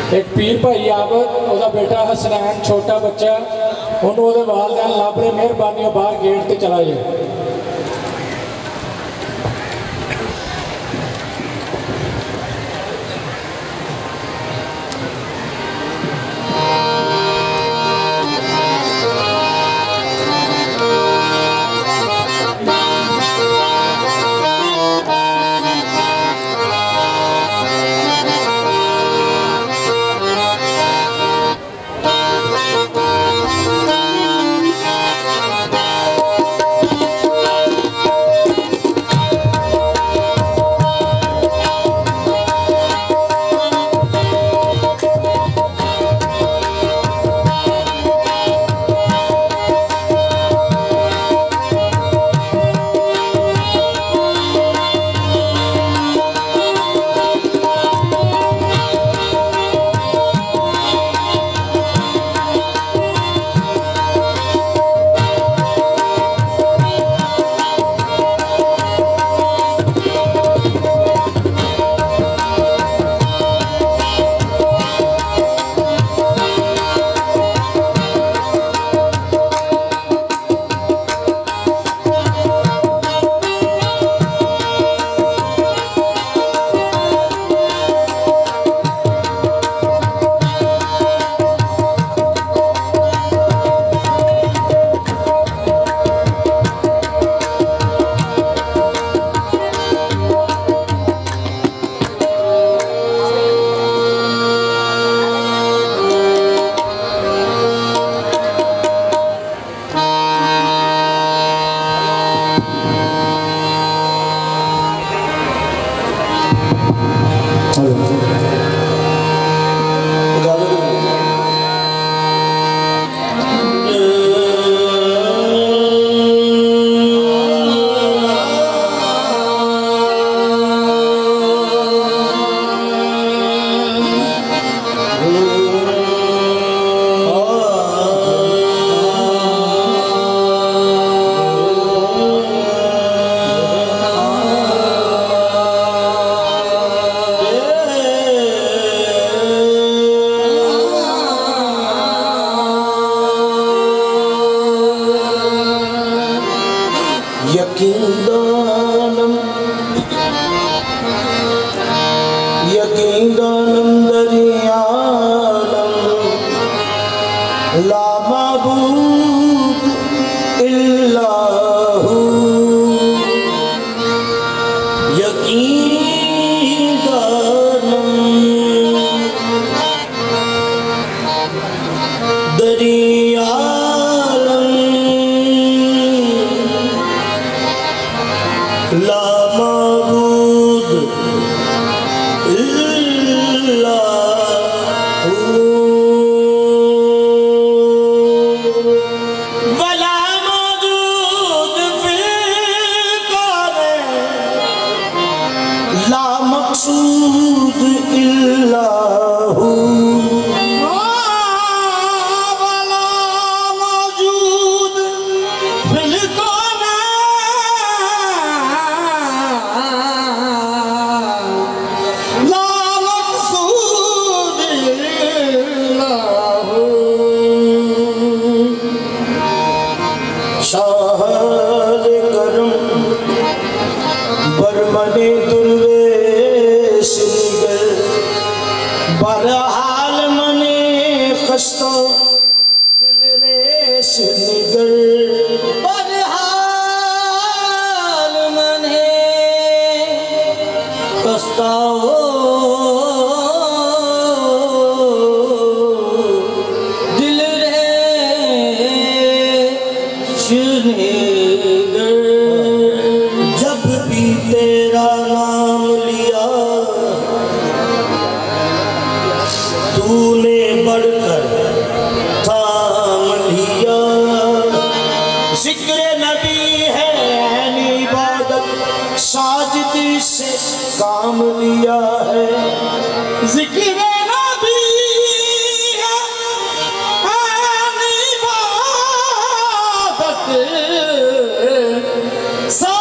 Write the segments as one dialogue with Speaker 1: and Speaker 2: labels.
Speaker 1: एक पीर भाई आबद ਉਹਦਾ बेटा हसनैन छोटा बच्चा ਉਹਨੂੰ ਉਹਦੇ ਵਾਲदैन ਲੱਭ ਰਹੇ ਮਿਹਰਬਾਨੀ ਉਹ ਬਾਹਰ गेट ਤੇ चला जाए।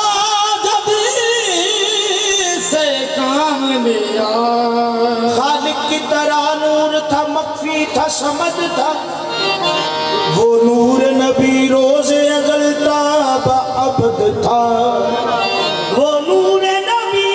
Speaker 2: खालिक की तरह नूर था, मख्फी था, समद था। वो नूर नबी रोज़े अगलता बअबद था। वो नूर नबी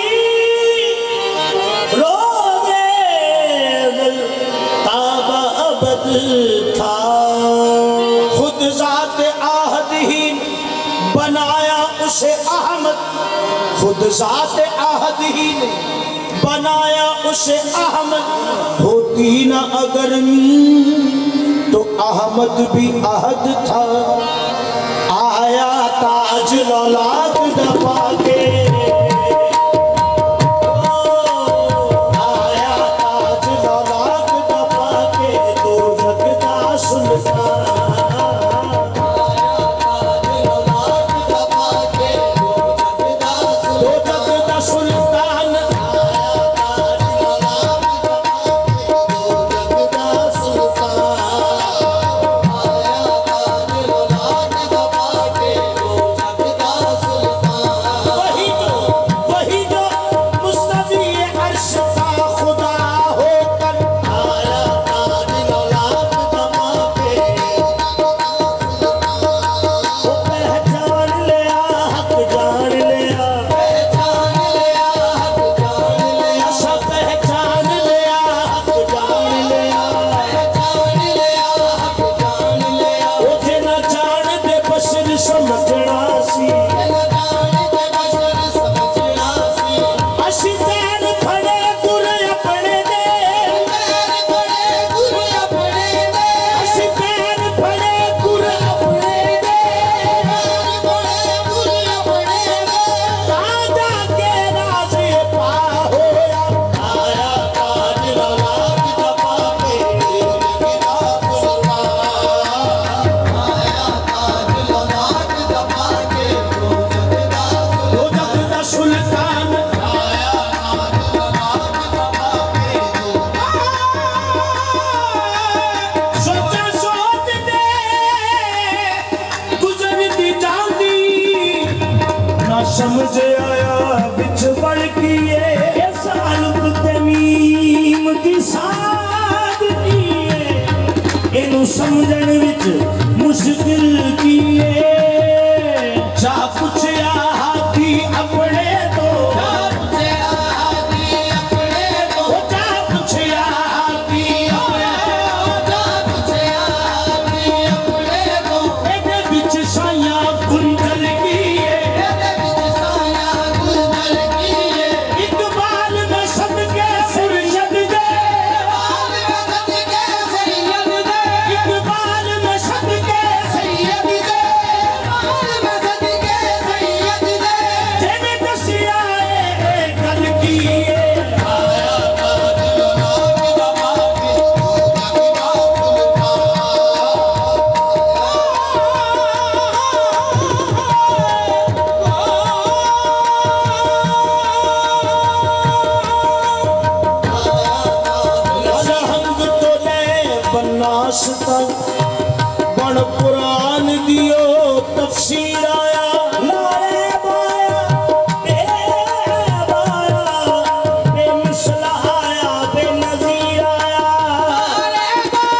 Speaker 2: रोज़े अगलता बअबद था। खुद ज़ात आहद ही बनाया उसे अहमद, खुद ज़ात आहद ही ने बनाया उसे अहमद। होती ना अगर मीन तो अहमद भी अहद था। आया ताज लौलाक दबा के, आया ताज लौलाक दबा के, दो जगदा सुल्तान। समझ आया बिच बढ़ की ये सालुब तमीम की सादगी है। इनू समझण विच मुश्किल की है। जा पुछया हाथी अपने तो, जा पुछया हाथी अपने तो, जा पुछया हाथी अपने तो, जा पुछया हाथी अपने तो। एदे विच साया गुंजल की बण कुरान दियो तफसीर आया। नारे बाया बेमिसल आया, बेनज़ीर आया। नारे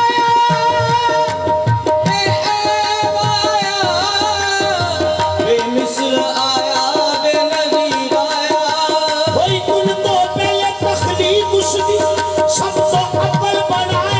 Speaker 2: बाया बेमिसल आया, बेनज़ीर आया। वही कुन तो पहले तख्लीक उसकी सब तो अव्वल बनाया।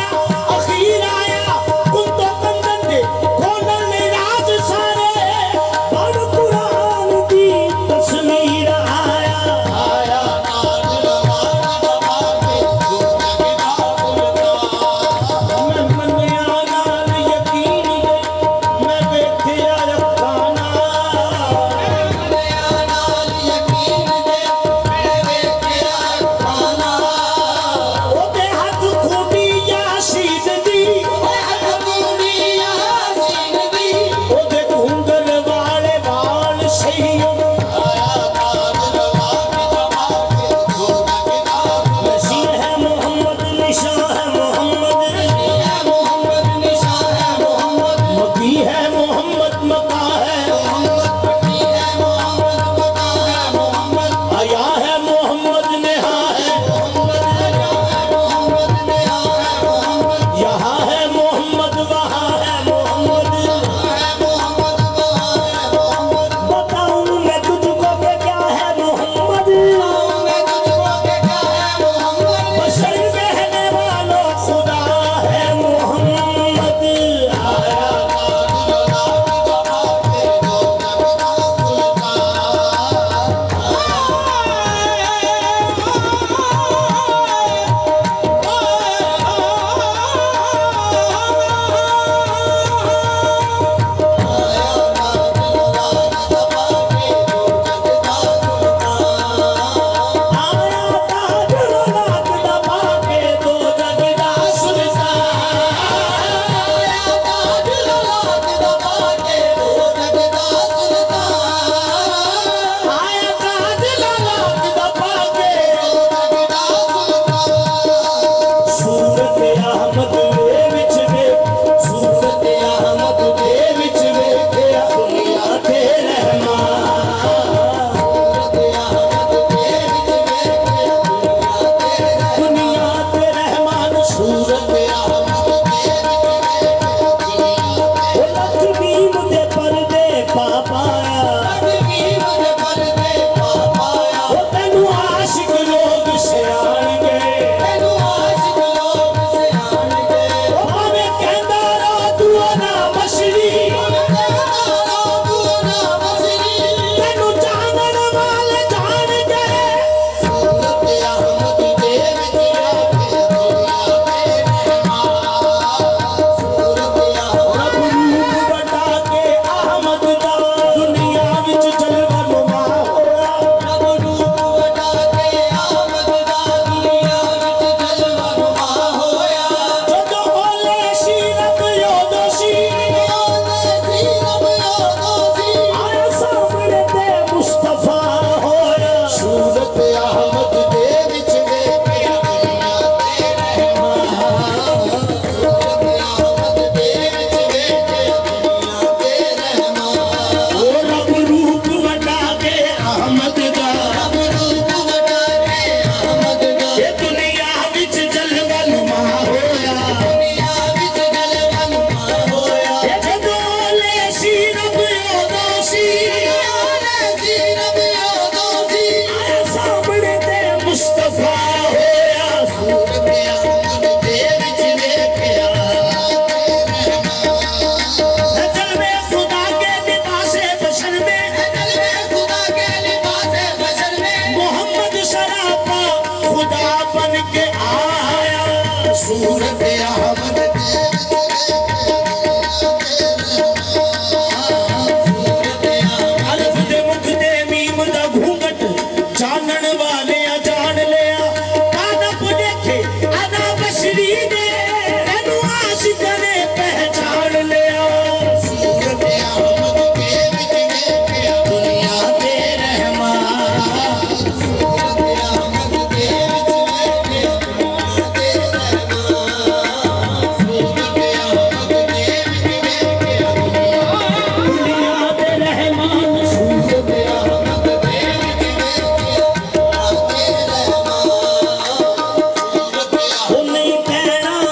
Speaker 2: नहीं कहना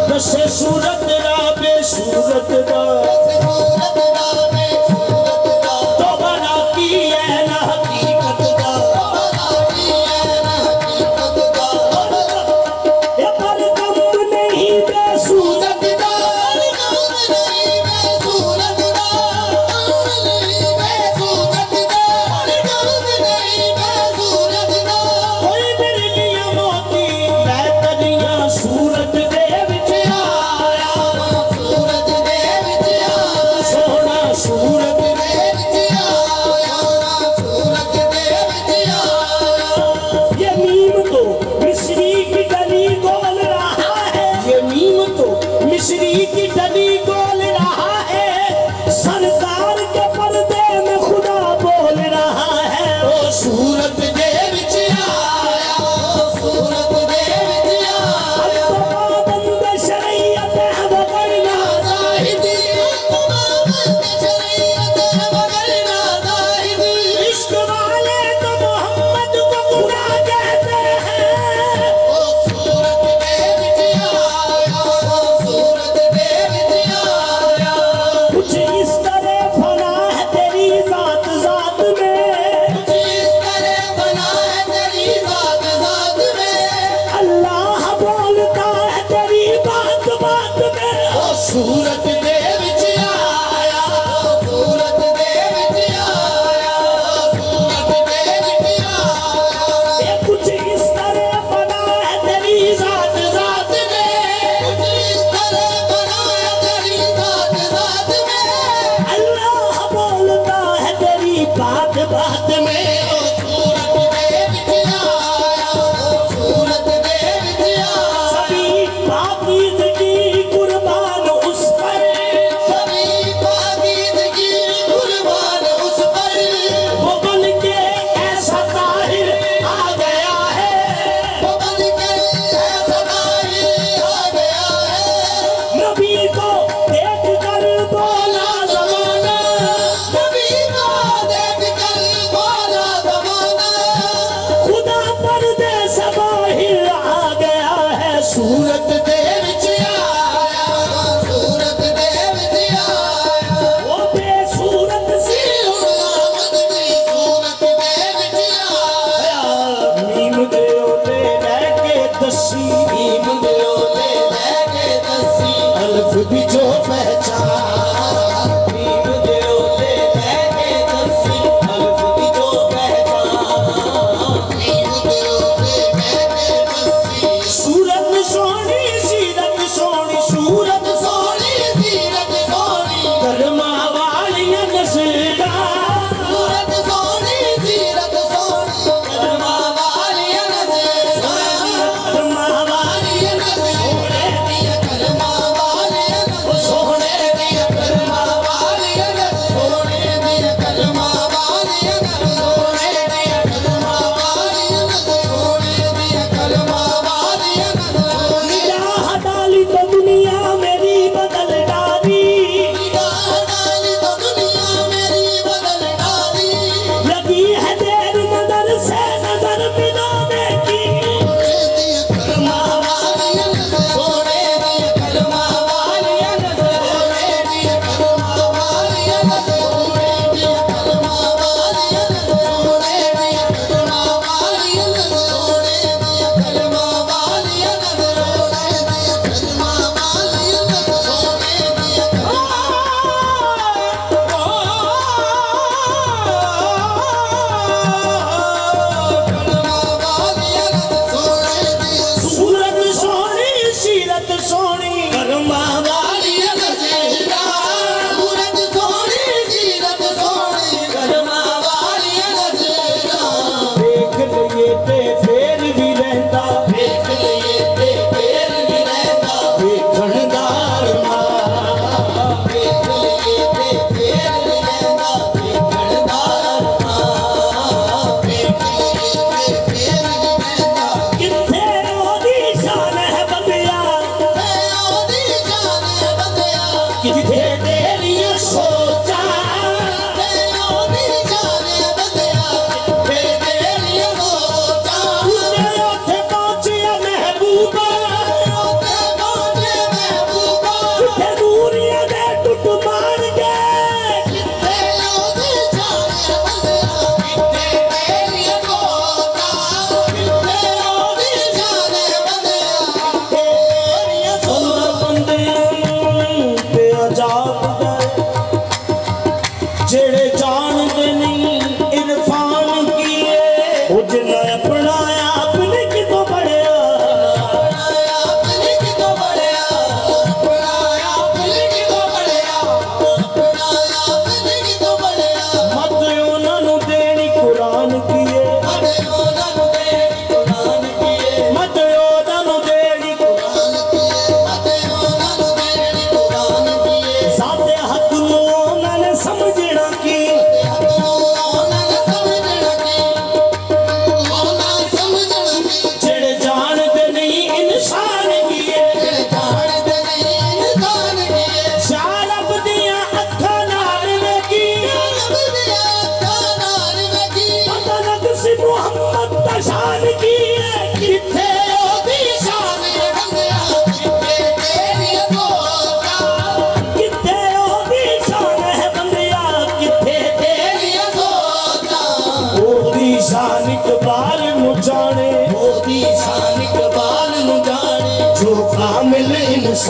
Speaker 2: दसे सूरत राबे सूरत दा तो बना की है ना हकीकत दा ये पर कम नहीं बेसूरत दा कोई मेरे लिए मोती बेतरिया सूरत दे विच आया सोना सूरत ये मीम तो मिस्री की डली गोल रहा है ये मीम तो मिस्री की डली गोल रहा है सरकार के पर्दे में खुदा बोल रहा है ओ सूरत दे विच आया अब तो पाबंद शरीयत है वगरना जाहिदी इश्क वाले तो मोहम्मद को खुदा कहते हैं कुछ इस तरह फना है तेरी जात जात में अल्लाह बोलता है तेरी बात बात में ओ सूरत दे विच आया ये कुछ इस तरह फना है तेरी जात जात में अल्लाह बोलता है तेरी बात बात में सभी पाकीज़गी कुर्बान उस पर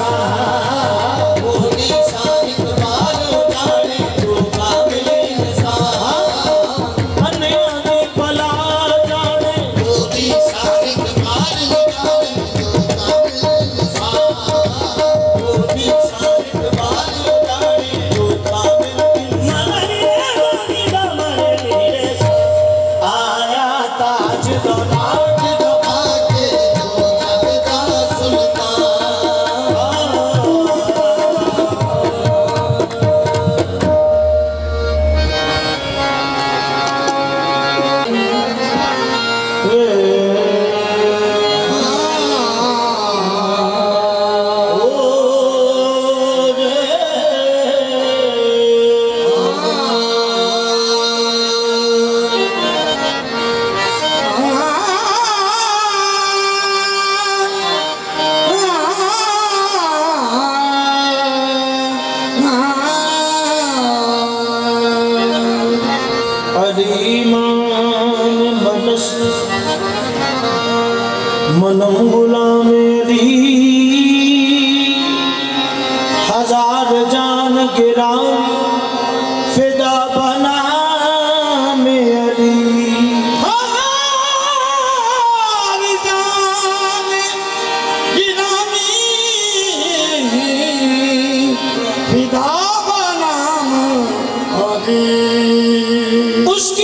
Speaker 2: मनम गुलामेरी हजार जान गिरा फिदा बना मेरी हजार जान गिरामी फिदा बना मेरी उसकी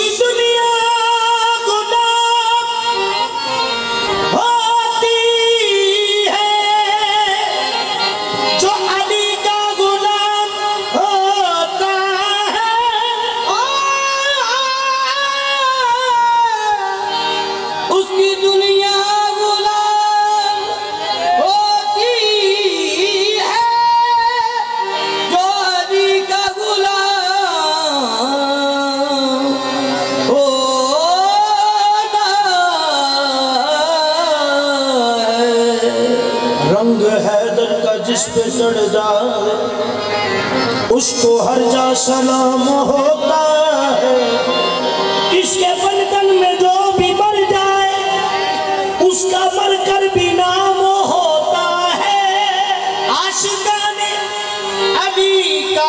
Speaker 2: रंग हैदर का जिस पे चढ़ जाए उसको हर जा सलाम होता है। इसके बंधन में जो भी मर जाए उसका मरकर भी नाम होता है। आशिकाने अली का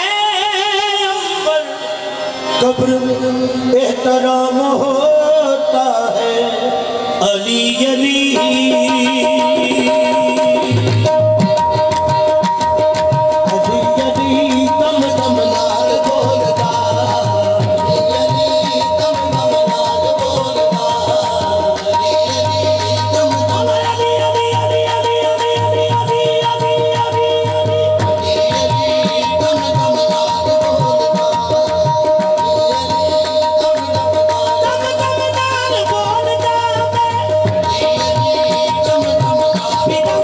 Speaker 2: अंबर कब्र में एहतराम होता है। अली अली
Speaker 3: Be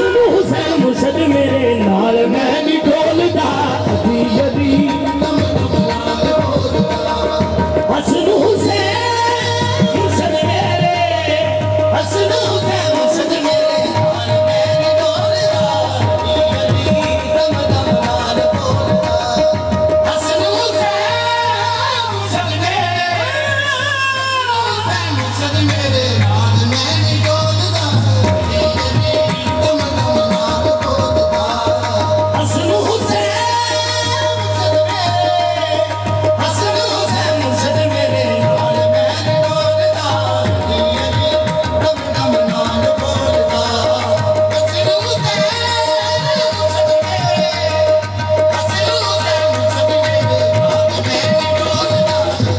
Speaker 2: हसन हुसैन मुर्शद मेरे नाल मैं नहीं डोलदा अभी अभी हसन हुसैन मुर्शद मेरे हसन हुसैन मुर्शद मेरे नाल मैं नहीं डोलदा अभी अभी दम दम नाल बोलदा हसन हुसैन मुर्शद मेरे मुर्शद मेरे नाल मैं नहीं डोलदा हसन हुसैन मुर्शद मेरे नाल मैं नहीं डोलदा दम दम नाल बोलदा हसन हुसैन मुर्शद मेरे हसन हुसैन मुर्शद मेरे नाल मैं नहीं डोलदा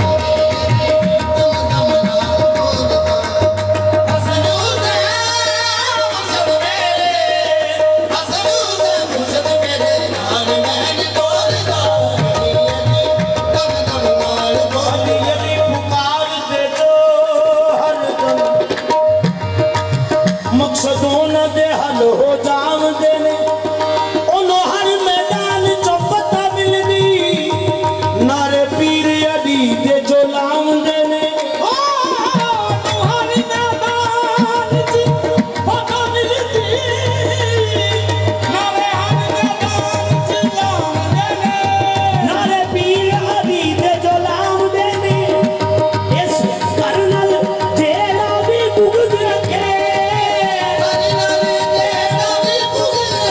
Speaker 2: दम दम नाल बोलदा हसन हुसैन मुर्शद मेरे हसन हुसैन मुर्शद मेरे नाल मैं नहीं डोलदा दम दम नाल बोलदा अली पुकार दे जो हरदम मकसदों न दे हल हो जाम देने ओनो हर मैदान चो पता मिलदी नारे पीर अली दे जो लाम देने ओ हर मैदान च पता मिलदी नारे हर मैदान च लाम देने नारे पीर अली दे जो लाम देने इस करनल जेड़ा भी बुगद रखे करनल जेड़ा भी बुगद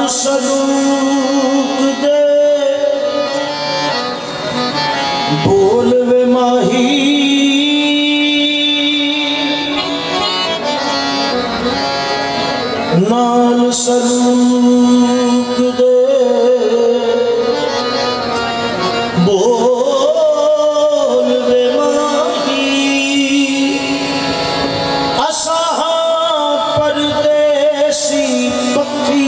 Speaker 2: सलूक दे बोल वे माही नाल सलूक दे बोल वे माही असां परदेसी पक्षी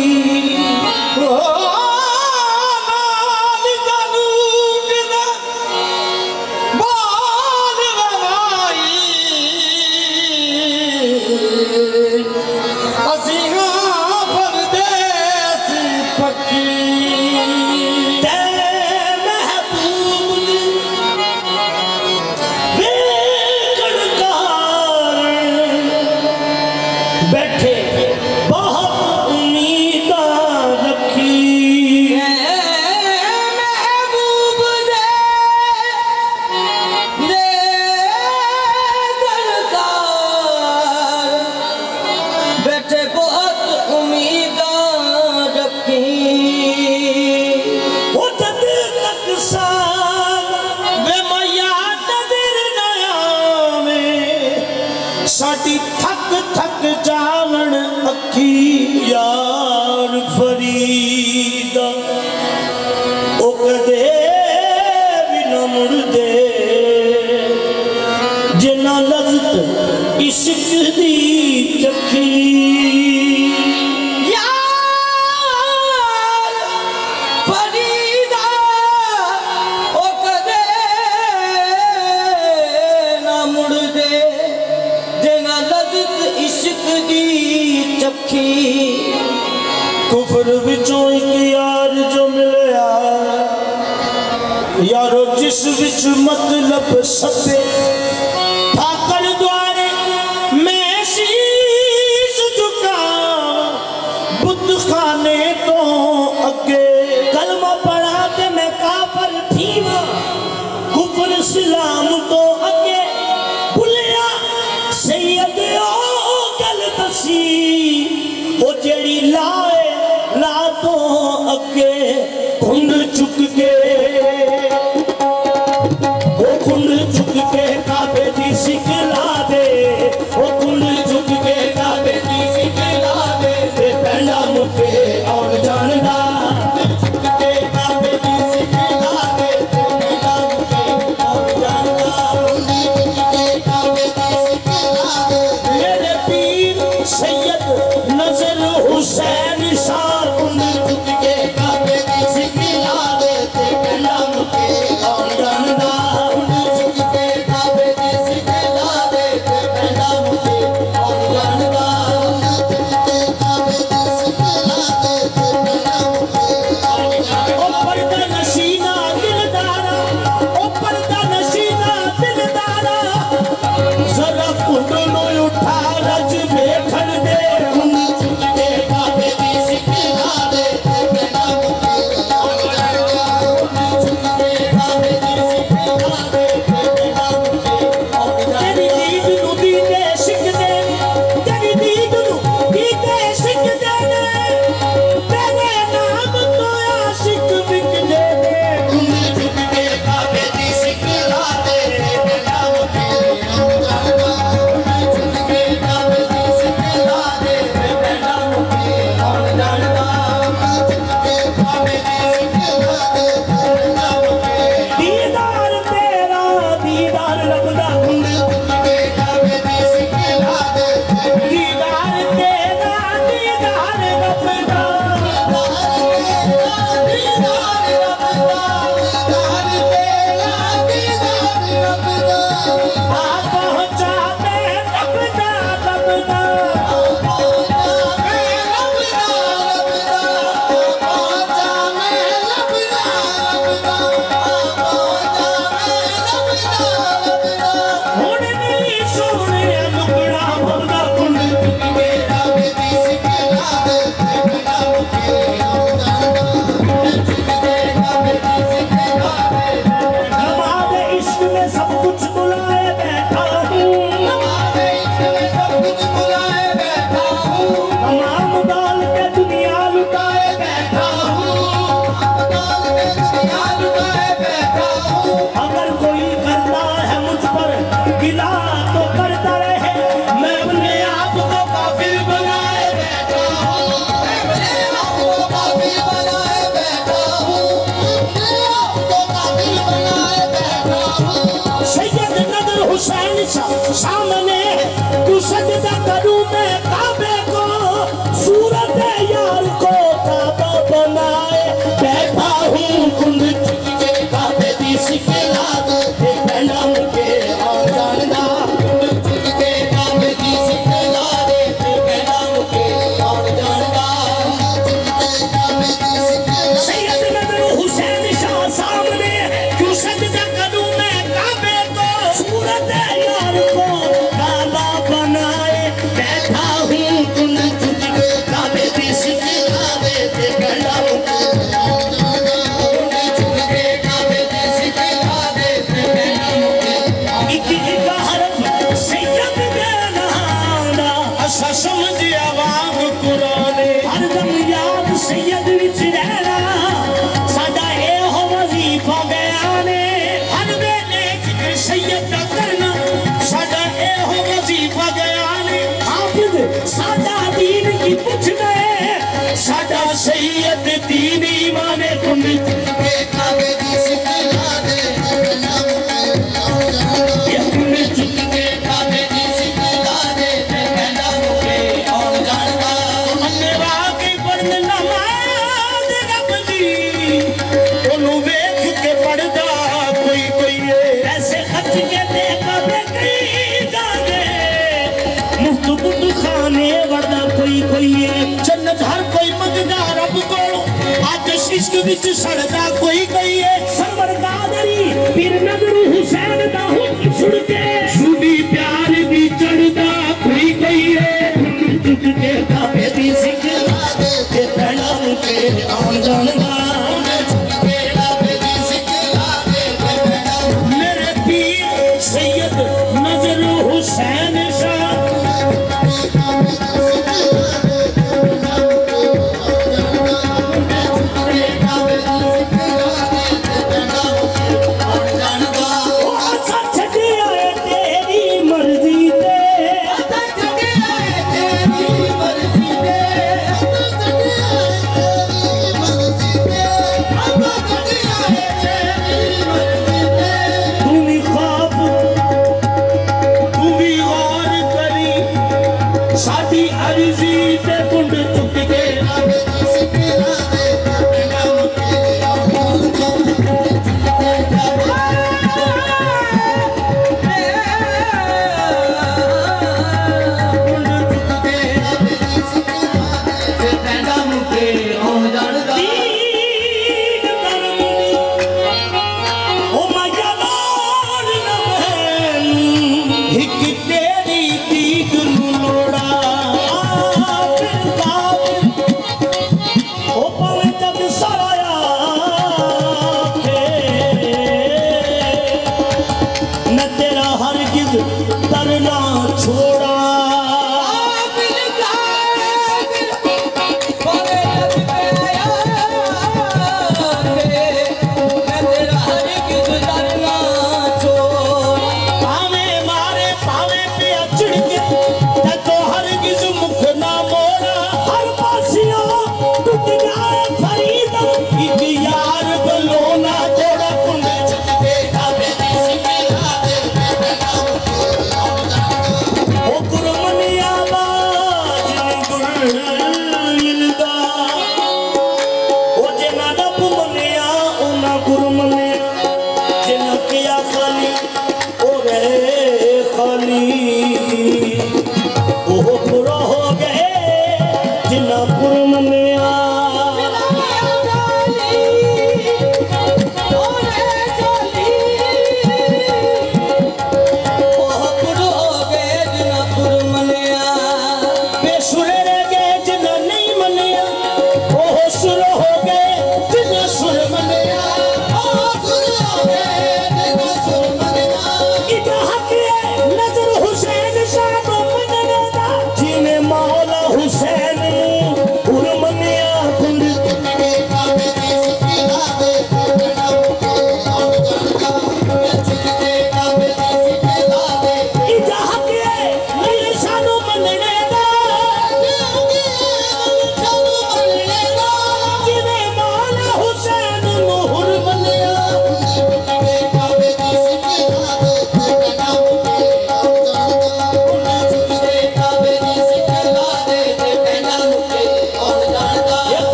Speaker 2: साडी थक थक जावन अखी यार फरीदा ओ कदे भी न मुड़दे जिन्ना लज़्ज़त इश्क दी चखी यार फरीदा ओ कदे न मुड़दे इश्क दी चखी कुफर विचों एक यार जो मिलया यारो जिस विच मतलब सपे ठाकर द्वारे मैं शीश झुका बुत खाने तो अगे कलमा पढ़ा ते मैं काफर थीवा कुफर इस्लाम तो अगे भुलिया सैयद ओ जेड़ी लाए ला तो अगे कुंड चुक के ओ कुंड चुक के काबे दी सिखला दे ओ कुंड चुक के काबे दी सिखला दे ते पहला मुके और जानदा चुक के काबे दी सिखला दे ते पहला मुके और जानदा चुक के काबे दी सिखला दे मेरे पीर सैयद नजर हुसैन शाह कुंड चुक के काबे दी सिखला दे ते पहला मुके और जानदा कुंड चुक के काबे दी सिखला दे ते पहला मुके और जानदा चुक के काबे दी सिखला दे ते पहला मुके और जानदा ओ पर्दा नशीना दिलदारा ओ पर्दा नशीना दिलदारा जरा कुंड नु उठा रज देखण दे सब कुछ बुलाए गिला तो करता रहे, मैं अपने आप को काफिर बनाए बैठा हूँ, मैं अपने आप को काफिर बनाए बैठा हूँ, अपने आप को काफिर बनाए बैठा हूँ। सैयद नजर हुसैन सामने तू सजदा करूँ मैं काबे को, सूरत यार को काबा बनाए बैठा हूँ। कुंड के काबे दी सिकला दे पहला मुझे और जानना, कुंड के काबे दी सिकला दे पहला मुझे और जानना। सैयद नजर हुसैन शाह सामने क्यों सजदा करूं मैं काबे को, सूरत यार को काबा बनाए बैठा हूँ। कुंड के काबे दी सिकला दे पहला मुझे सैयद दीन ईमान कुंड के काबे दी सिकला दे, ये कुंड के काबे दी सिकला दे पहला मुझे और जानना। अन्ने वाकई पढ़न नमाज रब दी ओनू वेख के पढ़दा कोई कोई ऐसे खच के दे काबे कई जाने, मुफ्त बुत खाने वरदा कोई कोई जन्नत हर कोई मंगदा रब को, आज इश्क विच सड़दा कोई कोई सरवर कादरी पीर नजर हुसैन दा हुन सुन के सुनी प्यार दी चढ़दा कोई कोई टूट के काबे दी सिकला दे ते पहला मुझे आन जानदा, के काबे दी सिकला दे ते पहला मेरे पीर सैयद नजर हुसैन शाह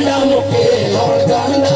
Speaker 2: भेड़ा मुके और जाना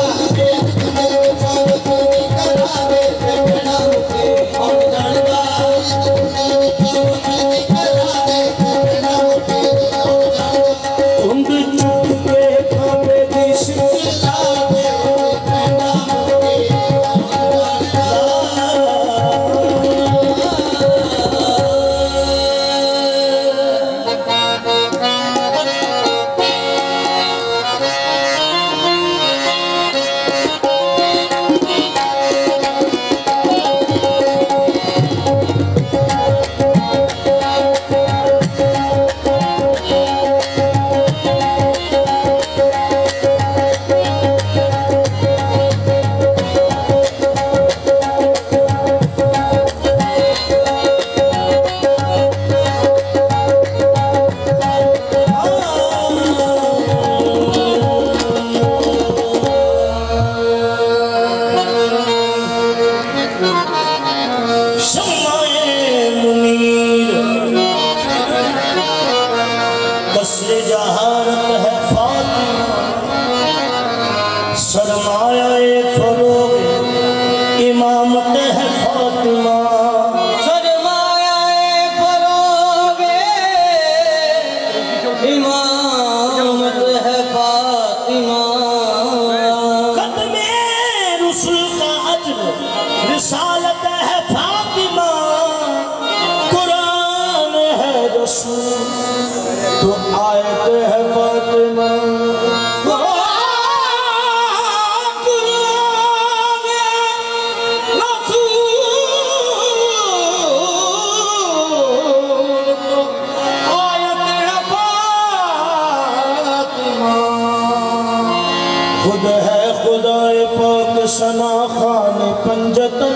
Speaker 2: सना खान पंजतन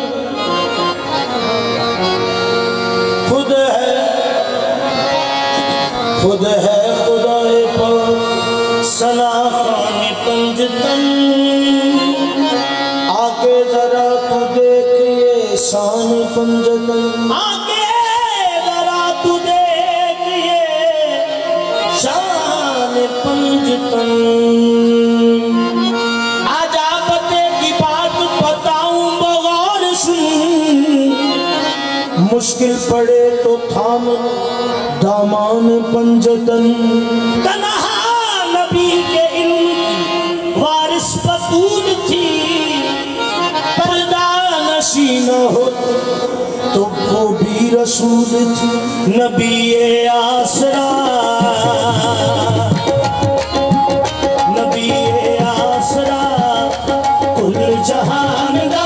Speaker 2: खुद है खुदाए पाक सना खान पंजतन आके जरा तू देख ये शान पंजतन आके जरा तू देख ये शान पंजतन मुश्किल पड़े तो थाम दामान पंजतन तन्हा नबी के इल्म की वारिस बतूल थी पर्दा नशी न हो तो वो भी रसूल थी नबी ये आसरा नबी ये आसरा कुल जहान दा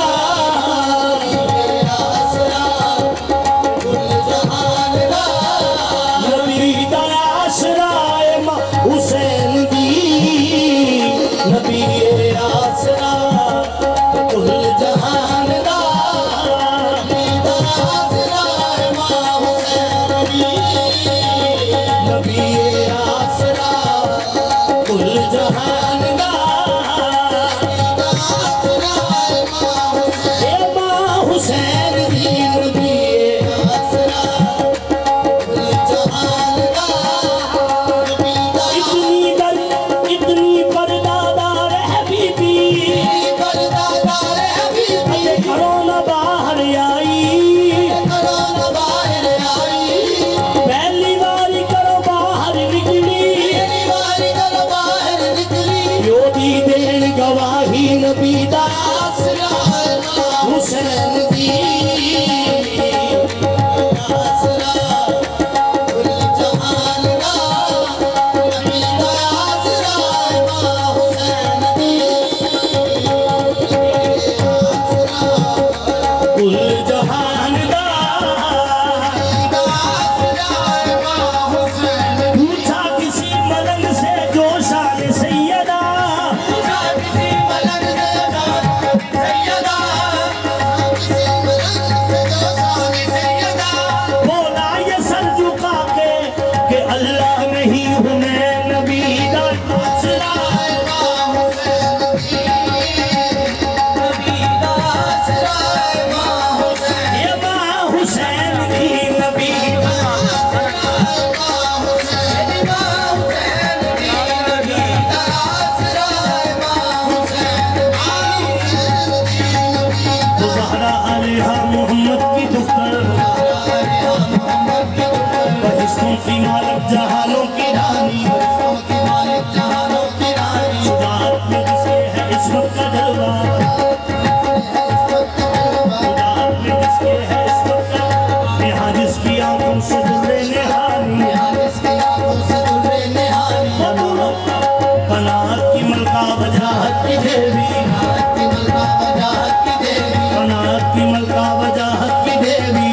Speaker 2: मलका वजाहत की देवी, कायनात की मलका वजाहत की देवी, कायनात की मलका वजाहत की देवी,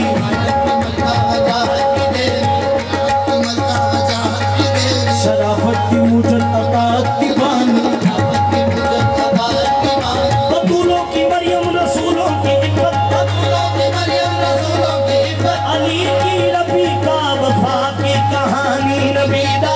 Speaker 2: शराफत की मुझे अताअत की बानी, बतूलों की मरियम रसूलों की इफ़्फ़त, अली की रबी का वफा की कहानी, नबी दा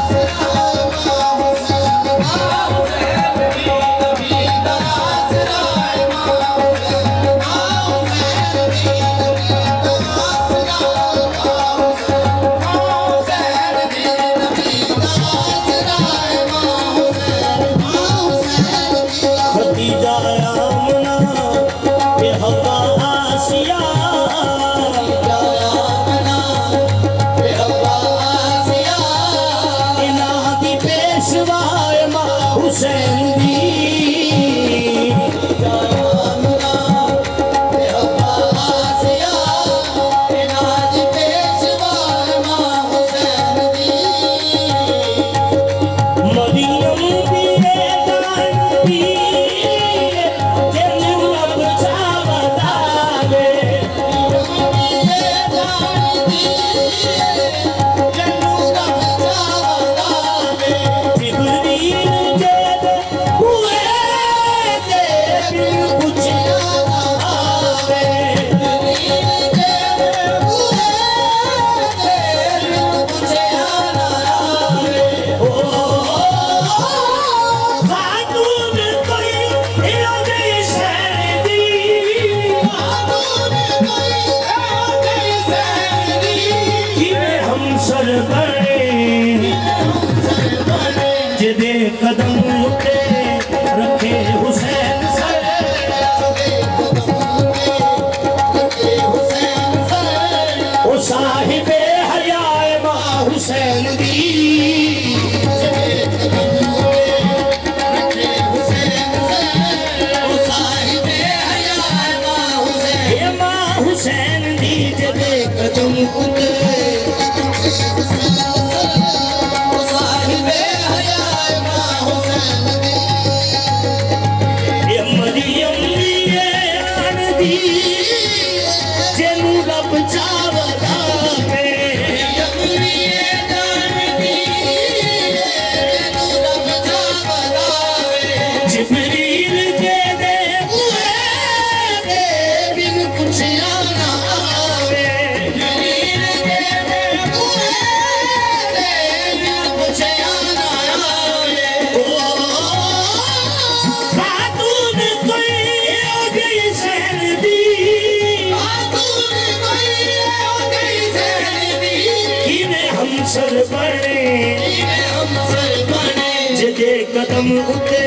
Speaker 3: कदम उठे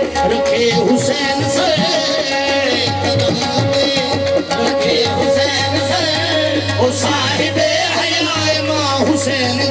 Speaker 3: रखे हुसैन से, कदम उठे रखे हुसैन से, ओ साहिबे हया मां हुसैन